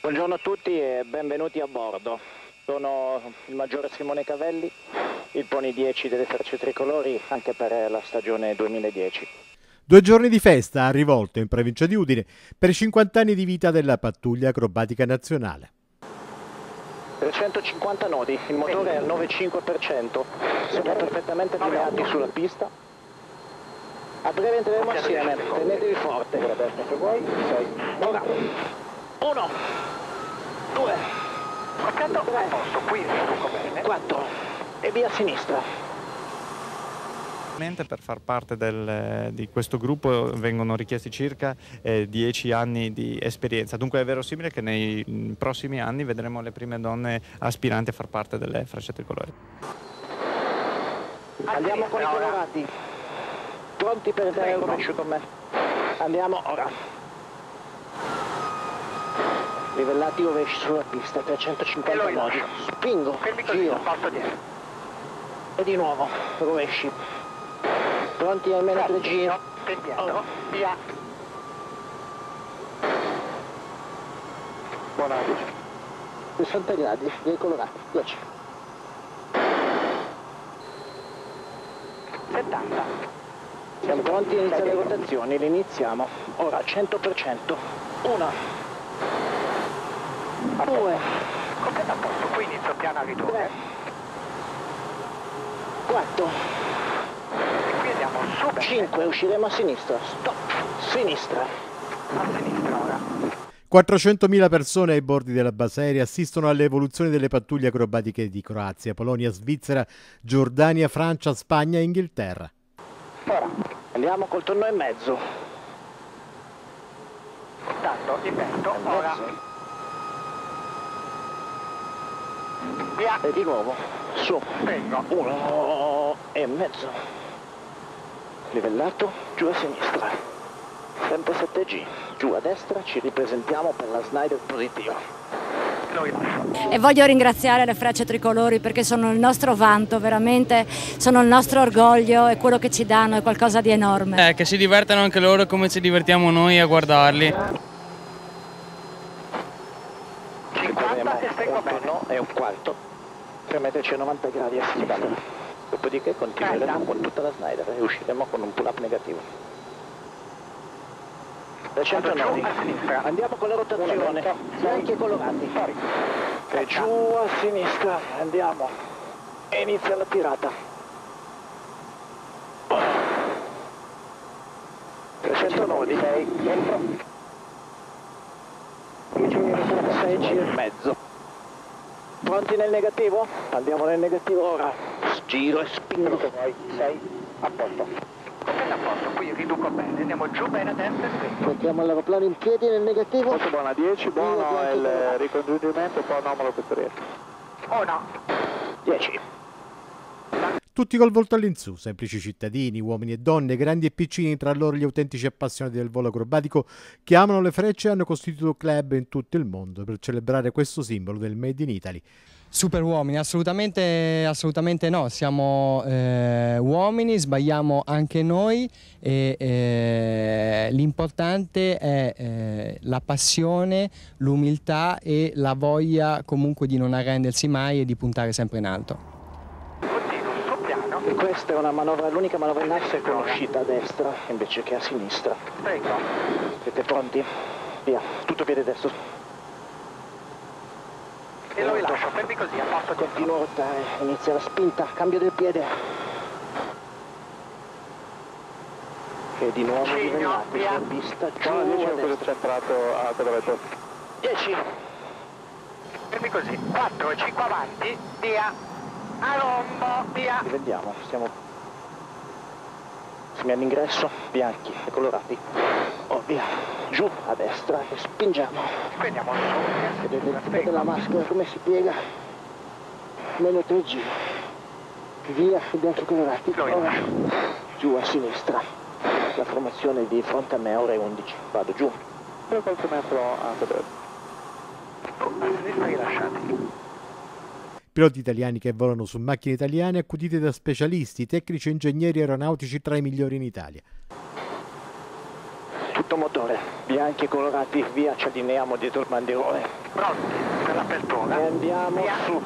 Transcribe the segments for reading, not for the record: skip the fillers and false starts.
Buongiorno a tutti e benvenuti a bordo. Sono il maggiore Simone Cavelli, il Pony 10 delle Frecce Tricolori anche per la stagione 2010. 2 giorni di festa a Rivolto, in provincia di Udine, per i 50 anni di vita della pattuglia acrobatica nazionale. 350 nodi, il motore è al 9,5%, siamo perfettamente allineati sulla pista. A breve entreremo assieme, tenetevi forte. Ora, 1, 2, 3, 4 e via a sinistra. Per far parte di questo gruppo vengono richiesti circa 10 anni di esperienza, dunque è verosimile che nei prossimi anni vedremo le prime donne aspiranti a far parte delle Frecce Tricolori. Andiamo con i colorati, pronti per entrare al rovescio con me. Andiamo ora. Livellati rovesci sulla pista, 350 nodi. Spingo, giro. E di nuovo, rovesci. Pronti almeno 3 giri. Via. Buona 60 gradi, via colorati, 10. 70. Siamo pronti a iniziare le rotazioni, le iniziamo. Ora 100%. 1. 2. Completa a posto, qui inizio piano a ritorno. 3. 4. 5, usciremo a sinistra, stop, sinistra, a sinistra ora. 400.000 persone ai bordi della base aerea assistono alle evoluzioni delle pattuglie acrobatiche di Croazia, Polonia, Svizzera, Giordania, Francia, Spagna e Inghilterra. Ora, andiamo col tonno e mezzo. Tanto, invento, ora. Via. E di nuovo, su, 1 e mezzo. Livellato, giù a sinistra, sempre 7G, giù a destra, ci ripresentiamo per la Snyder positiva. E voglio ringraziare le Frecce Tricolori perché sono il nostro vanto, veramente sono il nostro orgoglio e quello che ci danno è qualcosa di enorme. Che si divertano anche loro come ci divertiamo noi a guardarli. 50 e stai no, è un quarto, per metterci a 90 gradi a sinistra. Dopodiché continueremo con tutta la Snyder e usciremo con un pull-up negativo. 309. Andiamo con la rotazione, bianchi e colorati. E giù a sinistra, andiamo. E inizia la tirata. 309, 6, dentro. 16 e mezzo. Pronti nel negativo? Andiamo nel negativo ora. Giro e spingo. 6, a posto. Completa a posto, qui riduco bene. Andiamo giù bene a destra e spingo. Mettiamo l'aeroplano in piedi nel negativo. Molto buona, 10, buono il ricongiungimento, un po' anomalo questo riesco. 1, 10. Tutti col volto all'insù, semplici cittadini, uomini e donne, grandi e piccini, tra loro gli autentici appassionati del volo acrobatico che amano le frecce e hanno costituito club in tutto il mondo per celebrare questo simbolo del Made in Italy. Super uomini, assolutamente no, siamo uomini, sbagliamo anche noi e l'importante è la passione, l'umiltà e la voglia comunque di non arrendersi mai e di puntare sempre in alto. Questa è una manovra, l'unica manovra in asse con uscita a destra invece che a sinistra. Prego. Siete pronti? Via, tutto piede destro. E lo rilascio, fermi così, a posto. Continuo a ruotare, inizia la spinta, cambio del piede. E di nuovo livellati sulla pista, giù a destra. Centrato a pedaletto. 10. Fermi così, 4 e 5 avanti, via. A rombo, via. Vediamo, stiamo all'ingresso, bianchi e colorati. Oh, via, giù a destra e spingiamo. Andiamo su. Vedete la maschera come si piega? Meno 3 giri. Via, i bianchi colorati. Ora, giù a sinistra. La formazione di fronte a me ora è 11. Vado giù. E qualche metro a vedere. A sinistra rilasciati. Piloti italiani che volano su macchine italiane accudite da specialisti, tecnici e ingegneri aeronautici tra i migliori in Italia. Tutto tutto motore. Bianchi e colorati, via, ci allineiamo dietro il bandierone. Pronti per l'apertura. E andiamo Via. su.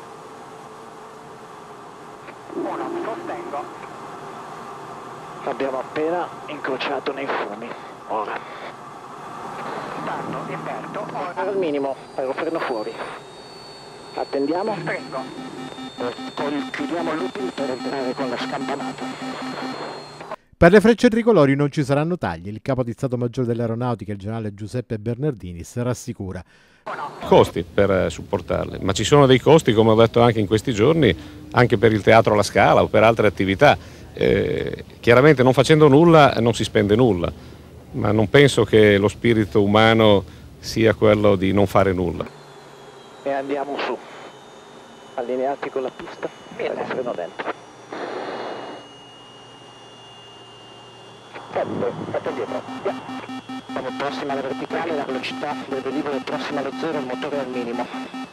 1, sostengo. Abbiamo appena incrociato nei fumi. Ora. Starto, inverto, ora. Al minimo, aeroferno fuori. Attendiamo. Stringo. Poi chiudiamo il looping per entrare con la scampanata. Per le frecce tricolori non ci saranno tagli. Il capo di Stato Maggiore dell'Aeronautica, il generale Giuseppe Bernardinis, rassicura. Costi per supportarle, ma ci sono dei costi, come ho detto anche in questi giorni, anche per il teatro alla Scala o per altre attività. Chiaramente non facendo nulla non si spende nulla, ma non penso che lo spirito umano sia quello di non fare nulla. E andiamo su. Allineati con la pista. Bene, freno dentro. Fatto dietro. Via. Siamo prossimi alla verticale, la velocità del velivolo è prossima allo zero, il motore è al minimo.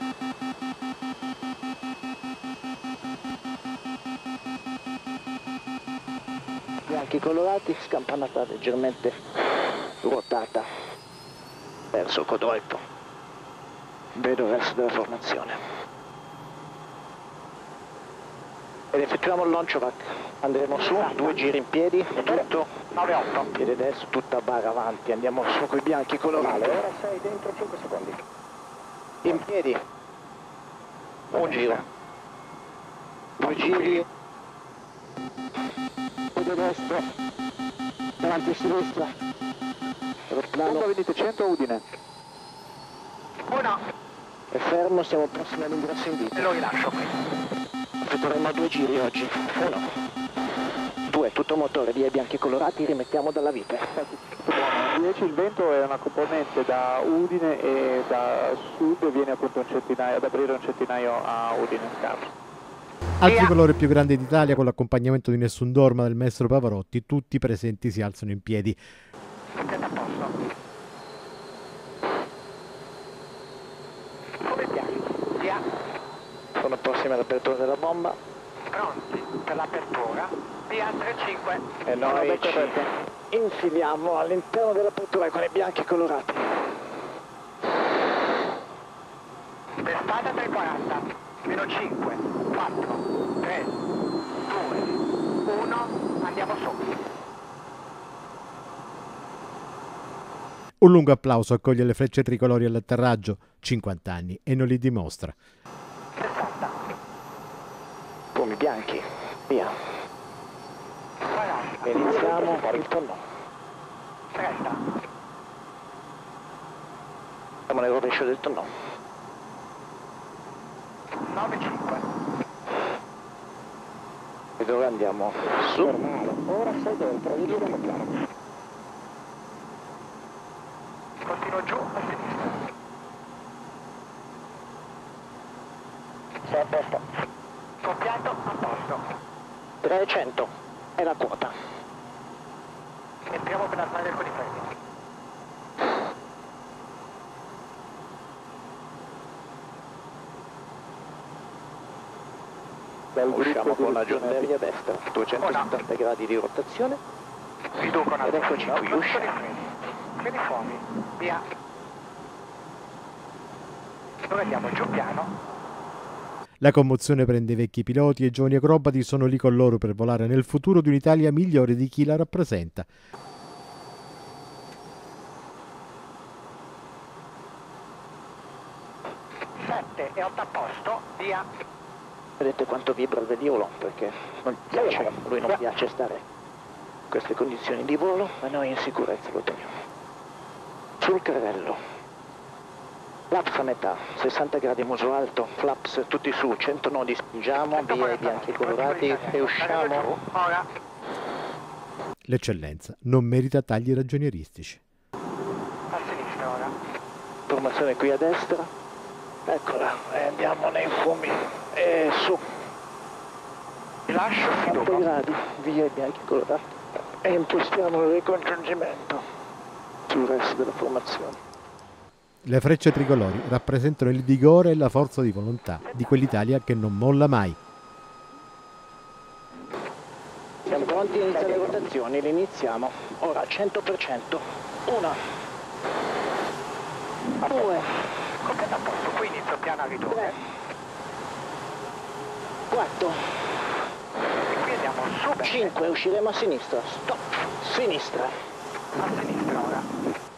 Bianchi colorati, scampanata leggermente ruotata verso Codolfo. Vedo il resto della formazione. Ed effettuiamo il launch back. Andremo su, 2 giri in piedi, tutto 9-8. piede destro, tutta barra avanti, andiamo su con i bianchi colorati. Ora sei dentro 5 secondi. In piedi. Un giro. 2 giri. Piede destro. Davanti a sinistra. Aeroplano. Venite 100 Udine. 1. È fermo, siamo prossimi all'ingresso in vita. E lo rilascio qui. Effettueremo 2 giri oggi. 1. 2, tutto motore, via i bianchi colorati, rimettiamo dalla vite. 10, il vento è una componente da Udine e da sud viene appunto ad aprire un centinaio a Udine Scarso. Altri colori più grandi d'Italia, con l'accompagnamento di Nessun Dorma del maestro Pavarotti, tutti presenti si alzano in piedi. Siete a posto. Come bianchi. Via. Sono prossimi all'apertura della bomba. Pronti per l'apertura. Via 3-5. E noi ci infiliamo all'interno dell'apertura con i bianchi colorati. Testata 340. Meno 5, 4, 3, 2, 1. Andiamo su. Un lungo applauso accoglie le frecce tricolori all'atterraggio, 50 anni, e non li dimostra. 60. Fumi bianchi, via. 40. Iniziamo il tonno. 30. Siamo nel rovescio del tonno. 9-5. Ed ora andiamo su. Ora sei dentro, vediamo chiaro. Continuo giù a sinistra. Sei a posto. Scoppiato a posto. 300 è la quota. Entriamo per armare con i freni. Usciamo con la giornata a destra, 270 gradi di rotazione. Riducono Ed eccoci qui, usciamo. Freni fuori. Via. Ora andiamo giù piano. La commozione prende i vecchi piloti e i giovani acrobati sono lì con loro per volare nel futuro di un'Italia migliore di chi la rappresenta. 7 e 8 a posto. Via. Vedete quanto vibra il velivolo, perché non piace, a lui non piace stare in queste condizioni di volo, ma noi in sicurezza lo teniamo. Sul carrello, flaps a metà, 60 gradi muso alto, flaps tutti su, 100 nodi, spingiamo, via i bianchi colorati e usciamo. Ora. L'eccellenza non merita tagli ragionieristici. A sinistra ora. Formazione qui a destra, eccola, e andiamo nei fumi, e su. Rilascio 80 gradi, via i bianchi colorati, e impostiamo il ricongiungimento sul resto della formazione. Le frecce tricolori rappresentano il vigore e la forza di volontà di quell'Italia che non molla mai. Siamo pronti a iniziare le rotazioni, le iniziamo. Ora 100%. 1, 2, Completa a posto, qui inizio piana ritorno. 3, 4, E qui andiamo su. 5, usciremo a sinistra. Stop. Sinistra. A sinistra ora.